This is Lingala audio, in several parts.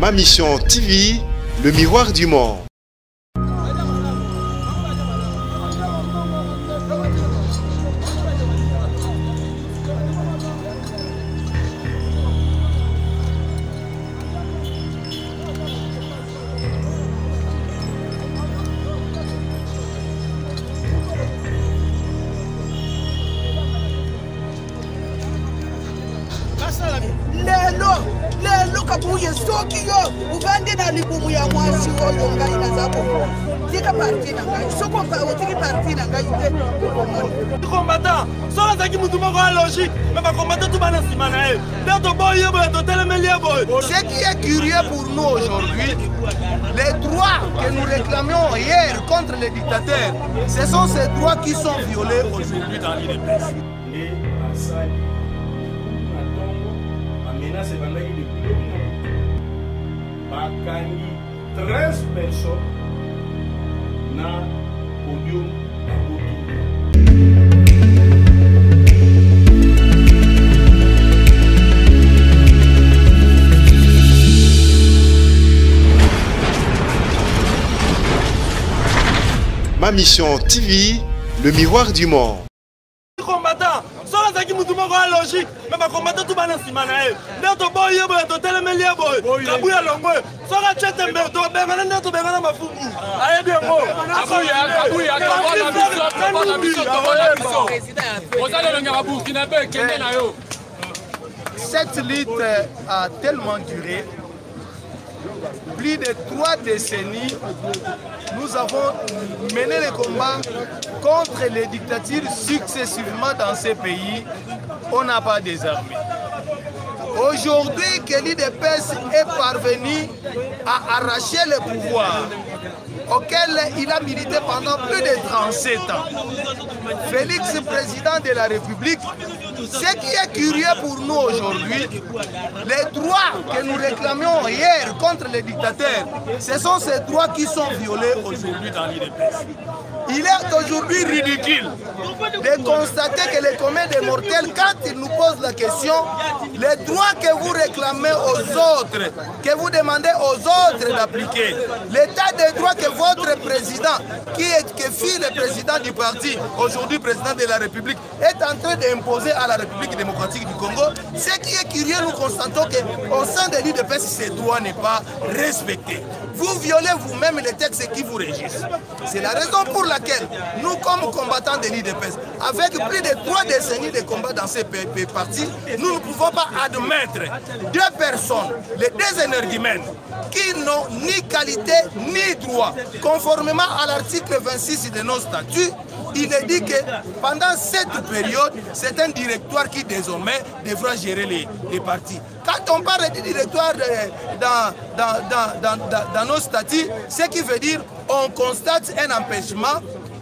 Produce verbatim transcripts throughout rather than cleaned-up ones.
Ma Mission T V, le miroir du monde. Lelo, lelo kabuye soki yo, uvande na libumu ya mwasi oyo ngai nazako. Tika parti na ngai, soko pa otiki parti na ngai te. Combattant, sola zaki mutu moko a logique, mais ba combattant tout bana sima na e. Dato boy yo boy, to telemeli boy. Ce qui est curieux pour nous aujourd'hui, les droits que nous réclamions hier contre les dictateurs, ce sont ces droits qui sont violés aujourd'hui dans l'I D P S. C'est pendant qu'il est Bakani, treize personnes na podium Ma Mission T V, le miroir du monde. Combattant, sola zaki mutu moko a logique, mais ba combattant tout bana sima na e. Dato boy yo boy, to telemeli boy. Kabuya longwe. Sola chete mbe to bengana ndato bengana mafuku. Aye bien mo. Kabuya, kabuya, kabuya biso, kabuya biso, kabuya biso. Ozale le ngarabu kinabe kende na yo. Cette lutte a tellement duré. Plus de trois décennies, nous avons mené les combats contre les dictatures successivement dans ces pays. On n'a pas désarmé. Aujourd'hui, que l'I D P S est parvenu à arracher le pouvoir auquel il a milité pendant plus de trente-sept ans. Félix, président de la République, ce qui est curieux pour nous aujourd'hui, les droits que nous réclamions hier contre les dictateurs, ce sont ces droits qui sont violés aujourd'hui dans l'I D P S. Il est aujourd'hui ridicule de constater que les communs des mortels, quand ils nous posent la question, les droits que vous réclamez aux autres, que vous demandez aux autres d'appliquer, l'état des droits que votre président, qui est que fut le président du parti, aujourd'hui président de la République, est en train d'imposer à la République démocratique du Congo, ce qui est curieux, nous constatons qu'au sein de l'I D P S, ces droits n'est pas respecté. Vous violez vous-même les textes qui vous régissent. C'est la raison pour laquelle nous, comme combattants de l'I D P S, avec plus de trois décennies de combat dans ces partis, nous ne pouvons pas admettre deux personnes, les deux énergumènes, qui n'ont ni qualité ni droit. Conformément à l'article vingt-six de nos statuts, il est dit que pendant cette période, c'est un directoire qui désormais devra gérer les, les partis. Quand on parle du directoire de, dans, dans, dans, dans, dans, dans nos statuts, ce qui veut dire on constate un empêchement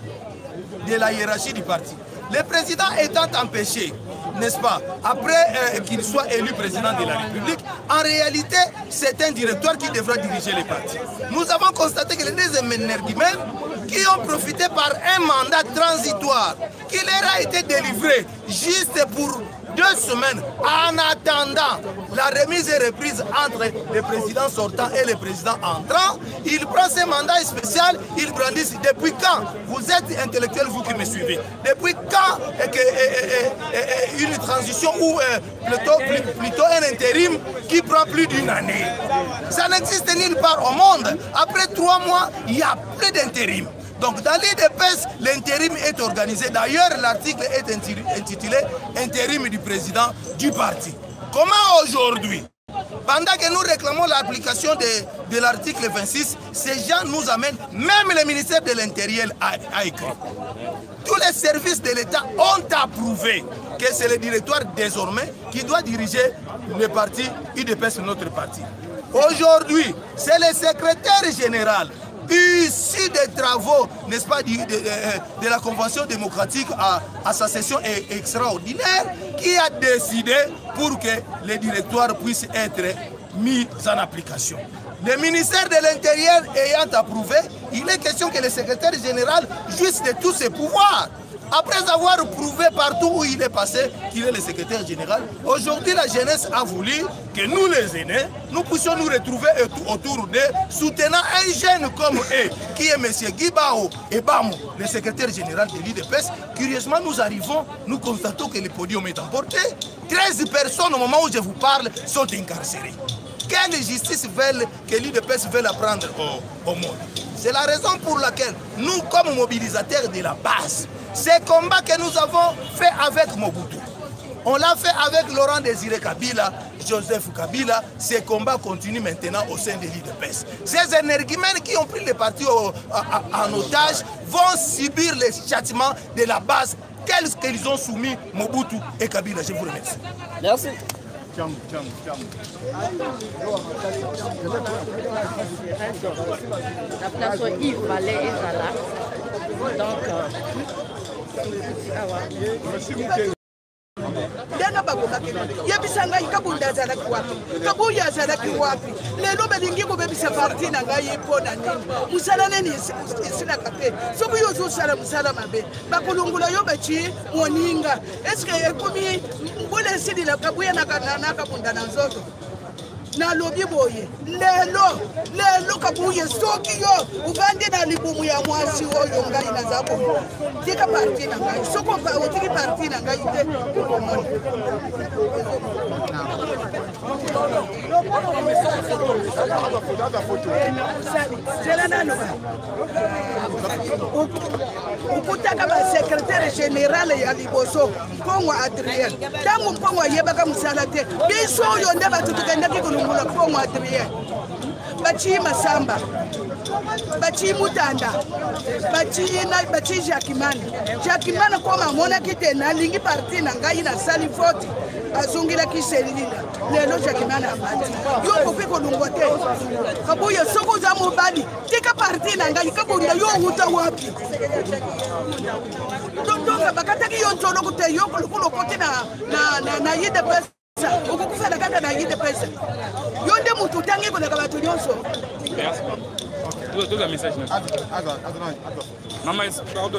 de la hiérarchie du parti. Le président étant empêché, n'est-ce pas, après euh, qu'il soit élu président de la République, en réalité, c'est un directoire qui devra diriger les partis. Nous avons constaté que les deux énergumènes qui ont profité par un mandat transitoire qui leur a été délivré juste pour deux semaines en attendant la remise et reprise entre le président sortant et le président entrant. Il prend ce mandat spécial, il brandit. Depuis quand vous êtes intellectuel, vous qui me suivez? Depuis quand est que, est, est, est, une transition ou euh, plutôt, plutôt un intérim qui prend plus d'une année? Ça n'existe nulle part au monde. Après trois mois, il n'y a plus d'intérim. Donc dans l'I D P S, l'intérim est organisé. D'ailleurs, l'article est intitulé « Intérim du président du parti ». Comment aujourd'hui, pendant que nous réclamons l'application de, de l'article vingt-six, ces gens nous amènent, même le ministère de l'Intérieur a, a écrit. Tous les services de l'État ont approuvé que c'est le directoire désormais qui doit diriger le parti I D P S, notre parti. Aujourd'hui, c'est le secrétaire général issu des travaux, n'est-ce pas, de, de, de la Convention démocratique à, à sa session extraordinaire, qui a décidé pour que le directoire puisse être mis en application. Le ministère de l'Intérieur ayant approuvé, il est question que le secrétaire général jouisse de tous ses pouvoirs. Après avoir prouvé partout où il est passé qu'il est le secrétaire général, aujourd'hui la jeunesse a voulu que nous les aînés, nous puissions nous retrouver autour d'eux, soutenant un jeune comme eux, qui est M. Guibao Ebamo, le secrétaire général de l'I D P S. Curieusement, nous arrivons, nous constatons que le podium est emporté. treize personnes au moment où je vous parle sont incarcérées. Quelle justice veulent que l'I D P S veut apprendre au, au monde? C'est la raison pour laquelle nous, comme mobilisateurs de la base, ces combats que nous avons fait avec Mobutu, on l'a fait avec Laurent Désiré Kabila, Joseph Kabila, ces combats continuent maintenant au sein de l'I D P S. Ces énergumènes qui ont pris le parti au, à, à, en otage vont subir les châtiments de la base tels qu'ils ont soumis Mobutu et Kabila. Je vous remercie. Merci. La place où Yves Valais est là. Donc, Dana babokake yebisanga ikabunda zala kwapi kabuya zala kwapi lelo belingi ko bebisa parti na ngai pona nini musala neni sina kate sobu yozo sala musala mabe bakulungula yo bachi moninga eske ekomi ngole sidi la kabuya na kana kabunda na nzoto na lobi boye lelo lelo kabuye soki yo uvande na libumu ya mwasi oyo ngai na zabo tika parti na ngai soko pa otiki parti na ngai te ukutaka ba secrétaire général ya liboso Pongo Adrien tangu Pongo yebaka musala te biso oyo nde batutukendaki kulungula Pongo Adrien bachi Masamba bachi Mutanda bachi na bachi Jacquimane Jacquimane koma mona kitena lingi parti na ngai na sali vote azungila kiselila lelo Jacquimane abati yo kopi kolungwa te kabuya soko za mobali tika parti na ngai kabunda yo huta wapi donc bakataki yo ntolo kute yo kulukulo kote na na na yide pesa ukukufana kaka na yide pesa yo nde mutu tangi ko daga batu nyonso. Tout le message. Maman, pardon.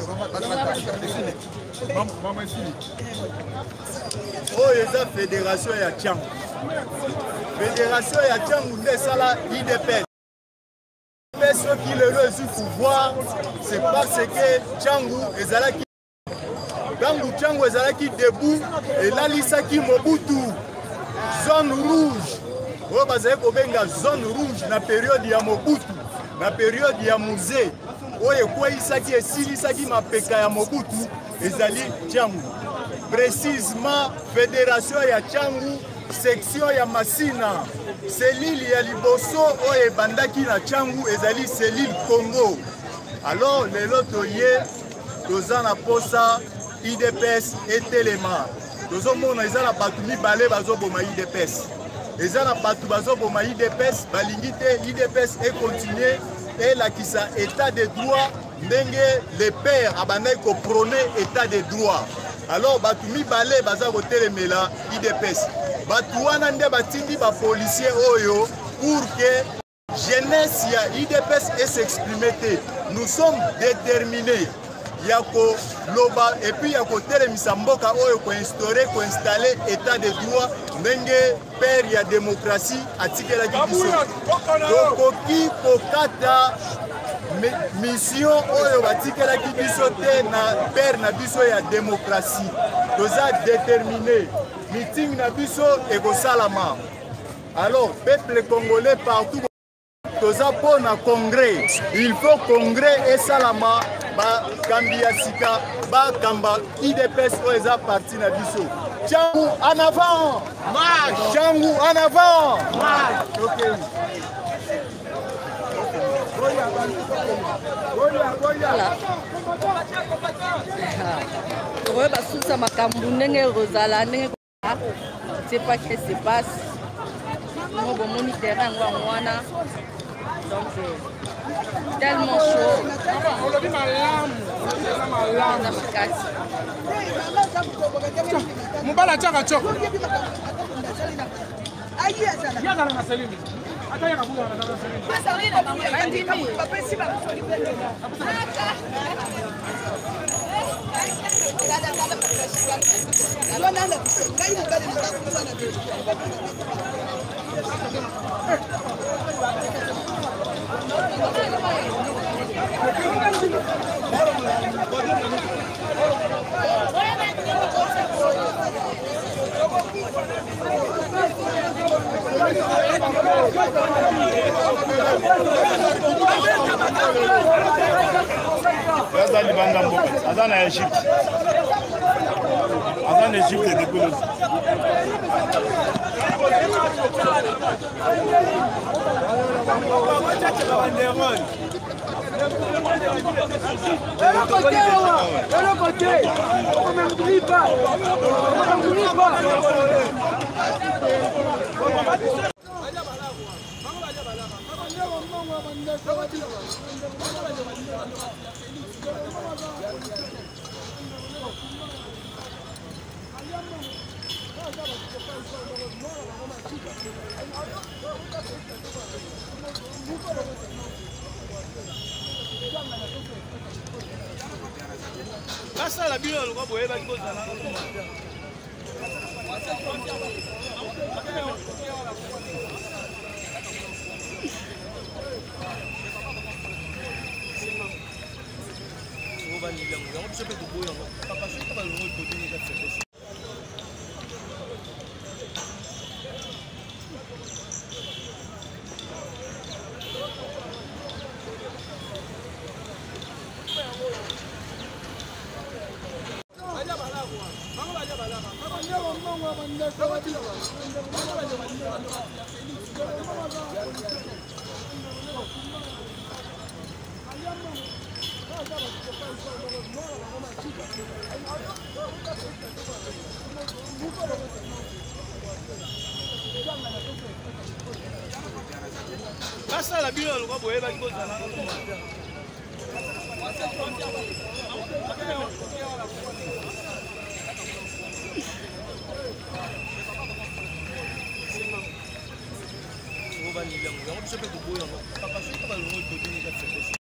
Maman, ici. Oh, il y a fédération ya Tchang. Fédération ya Tchang, c'est ça la I D P S. Ceux qui le reçu pouvoir, c'est parce que Tchangou est là qui. Quand Tchangou est là qui debout, et là, l'Isaki Mobutu, zone rouge. Oh, parce que zone rouge, na période ya Mobutu. La période ya musée oye kwa isaki esili isaki mapeka ya Mobutu ezali Tchangu précisément fédération ya Tchangu section ya Masina cellule ya liboso oye bandaki na Tchangu ezali cellule Congo. Alors lelo toye toza na posa I D P S etelema tozomona eza na batu mibale bazoboma I D P S eza na batu bazoboma I D P S balingi te I D P S et continuer et la qui sa état de droit ndenge les pères abandai ko prôner état de droit. Alors batu mibale baza kotelemela I D P S batu wana nde batindi ba policier oyo pour que jeunesse ya I D P S et s'exprimer te. Nous sommes déterminés yako loba et puis yako telemisa mboka oyo ko instaurer ko installer état de droit ndenge père ya démocratie atikela kibiso tokoki kokata mission oyo batikela kibiso te na père na biso ya démocratie toza déterminé meeting na biso ekosalama. Alors peuple congolais partout toza pona congrès il faut congrès et salama ba kambia sika ba kamba I D P S oyo eza parti na biso. Tchangu en avant! Marche! Tchangu en avant! Marche! Ok. Voilà. Pour eux, sous ça, ma cambouine, Rosala, c'est pas ce qui se passe. Nous, bon, mon terrain, donc, tellement chaud. Mubala chaka choko. Yaza na Selimi. Ata ya kabula na Selimi. Basa lina mimi. Papa si ba. Aza libanga mboka, aza na Egypte. Aza na Egypte depuis. Passa la bio lo boye ba ko zana. On va ni bien, on se fait du boye. Papa, c'est pas le rôle de donner la fête. Passa la bio lo boye ba ko zana. On va ni bien, on se fait du boye. Papa, c'est pas le rôle de donner la fête.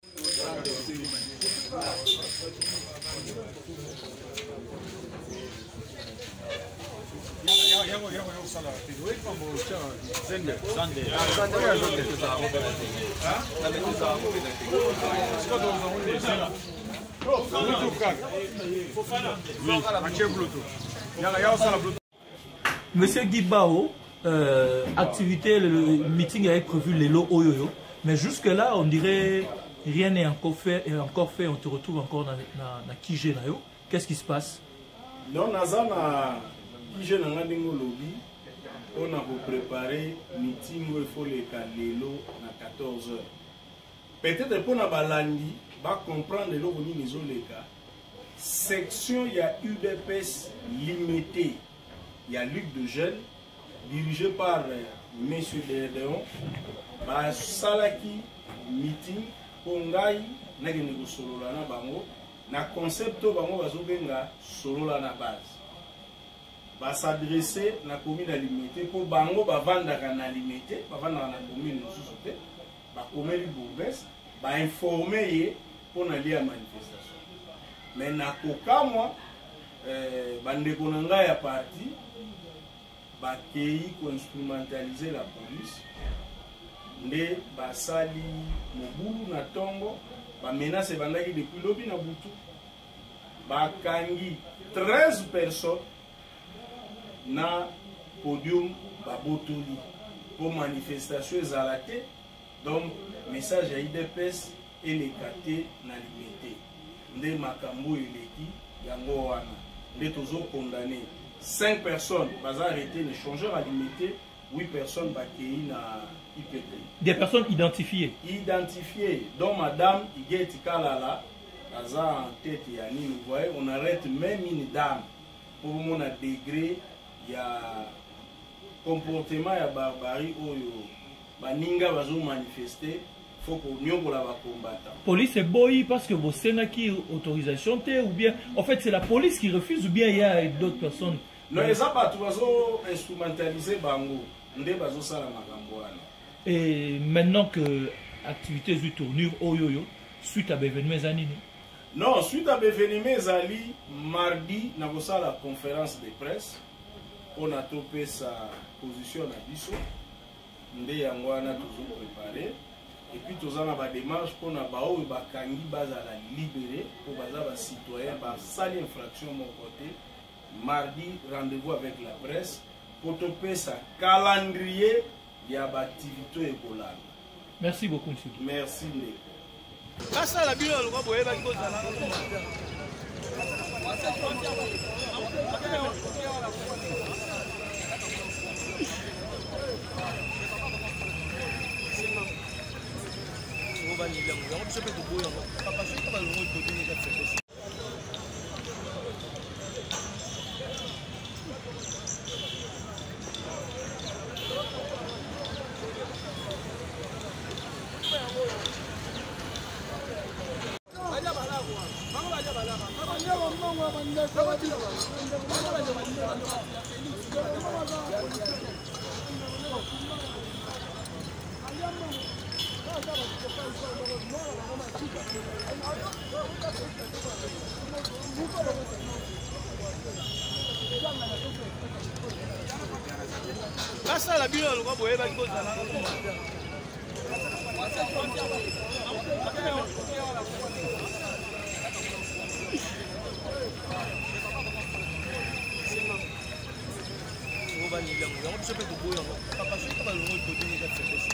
Monsieur Guy Bao, euh, activité, le, le meeting avait prévu les lots Oyoyo, mais jusque-là, on dirait rien n'est encore fait, et encore fait, on te retrouve encore dans la Kije. Qu'est-ce qui se passe? Non, Nazana. Je n'ai pas de lobby, on a préparé un meeting où il faut les caler à quatorze heures. Peut-être pour nous balandi, va comprendre le logo ni les cas. Section, il y a U D P S limité. Il y a Luc de Jeunes, dirigé par M. Dédéon. Bah, Salaki meeting, Pongai, n'a pas de solo là na bango. Na concept bango bazobenga solo là na base. Va s'adresser à la commune limitée pour bango va vendre à la limitée, va vendre à la commune nous sous va commune bourgmestre, va informer pour aller à manifestation. Mais na koka moi, bande konanga ya parti, va kei ko instrumentaliser la police, ne va sali mobulu na tongo, va menacer bandaki depuis lobi na butu, va kangi treize personnes. Na podium babotoli pour manifestation ezalate donc message à I D P S et les caté na limité nde makambo eleki yango wana nde tozo condamné cinq personnes bas arrêté les changeurs à limité huit personnes bakei na I P T. Des personnes identifiées. Identifiées dont madame Igeti Kalala baza en tête ya nini vous voyez on arrête même une dame pour mon degré. Il y a comportement ya barbarie oyo baninga bazo manifester faut qu'on nyobola ba combattant. Police est boy parce que vous qui autorisation ou bien en fait c'est la police qui refuse ou bien il y a d'autres personnes. Non les pas tout bazo instrumentaliser bango ndé bazo sala makambo wana. Et maintenant que activités du tournure oyoyo suite à l'événement zanini. Non, suite à l'événement Zali, mardi, nous avons la conférence de presse. On a topé sa position à Bissot. Nous avons toujours préparé. Et puis, nous avons une démarche pour nous libérer, pour les citoyens, pour les infractions de mon côté. Mardi, rendez-vous avec la presse pour topé sa calendrier de l'activité écolale. Merci beaucoup, monsieur. Merci, Ndeko. Kasa la bilo lo boye ba ko zala. Ngo ba ni le ngo go sepe go boya ngo. Papa se ko ba lo ngo ko dini ka fete. Kasa la bilo lo boye ba ko zala. Ngo ba ni le ngo go sepe go boya ngo. Papa se ko ba lo ngo ko dini ka fete.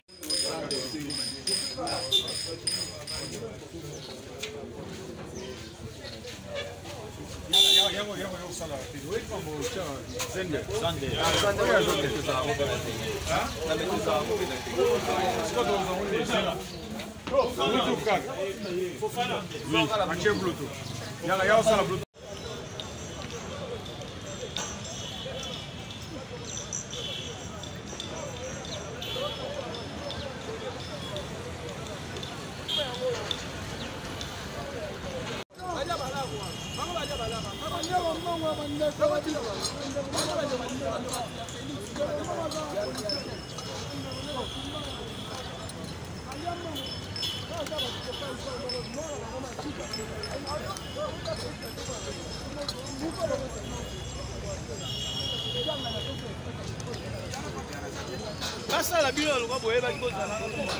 Kasa la bilo lo boye ba ko zala.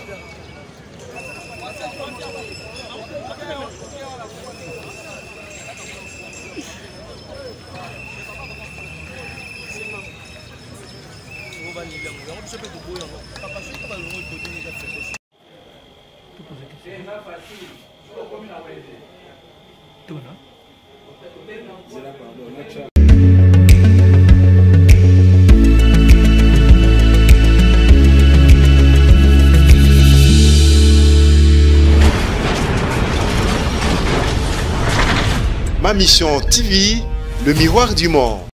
Ngo ba ni le ngo go sepe go boya ngo. Papa se ko ba lo ngo ko dini ka fete. Ma mission T V, le miroir du monde.